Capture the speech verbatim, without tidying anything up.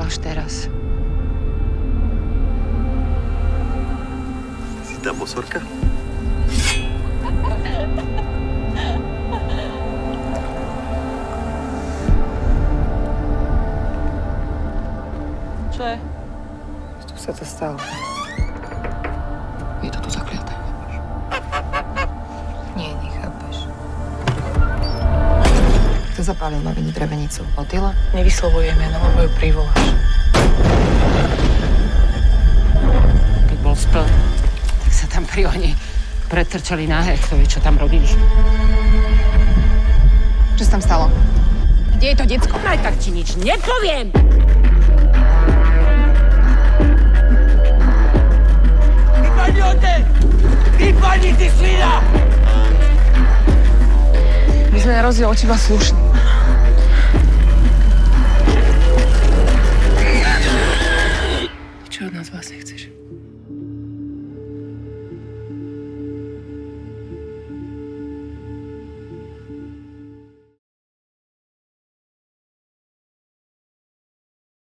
až teraz. Si tá bosorka? Čo je? Tu sa to stalo. Je to tu zakliaté. Nie, nechápeš. Kto zapálil babinu drevenicu? Otila? Nevyslovujem meno, lebo ju privoláš. Keď bol spel, tak sa tam pri ohni pretrčali nahé, kto vie, čo tam robili. Čo sa tam stalo? Kde je to decko? Aj tak ti nič nepoviem! Vypadni oteň! Vypadni, ty slina! My sme na rozdiel od teba slušní.